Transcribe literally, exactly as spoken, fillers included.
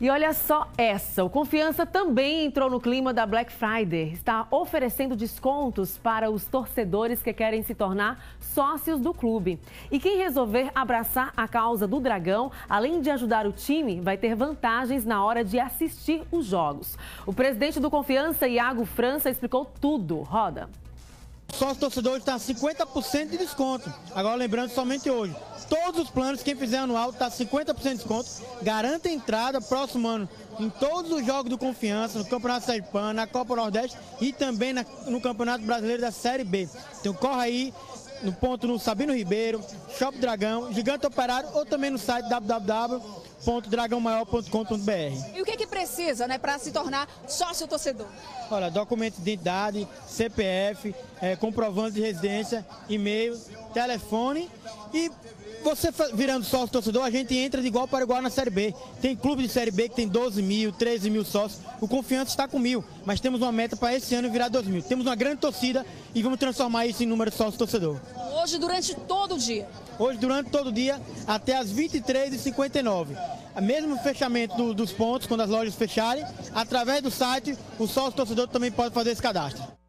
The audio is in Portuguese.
E olha só essa, o Confiança também entrou no clima da Black Friday. Está oferecendo descontos para os torcedores que querem se tornar sócios do clube. E quem resolver abraçar a causa do Dragão, além de ajudar o time, vai ter vantagens na hora de assistir os jogos. O presidente do Confiança, Iago França, explicou tudo. Roda. Sócio torcedor está cinquenta por cento de desconto. Agora lembrando, somente hoje. Todos os planos, quem fizer anual, está cinquenta por cento de desconto. Garanta entrada próximo ano em todos os jogos do Confiança, no Campeonato Sergipano, na Copa Nordeste e também na, no Campeonato Brasileiro da Série B. Então corre aí no ponto no Sabino Ribeiro, Shopping Dragão, Gigante Operário ou também no site w w w ponto dragão maior ponto com ponto b r. E o que que precisa, né, para se tornar sócio torcedor? Olha, documento de identidade, C P F, é, comprovante de residência, e-mail, telefone e você virando sócio torcedor, a gente entra de igual para igual na Série B. Tem clube de Série B que tem doze mil, treze mil sócios. O Confiança está com mil, mas temos uma meta para esse ano virar dois mil. Temos uma grande torcida e vamos transformar isso em número de sócio torcedor. Hoje, durante todo o dia? Hoje, durante todo o dia, até as vinte e três e cinquenta e nove. Mesmo fechamento do, dos pontos, quando as lojas fecharem, através do site, o sócio torcedor também pode fazer esse cadastro.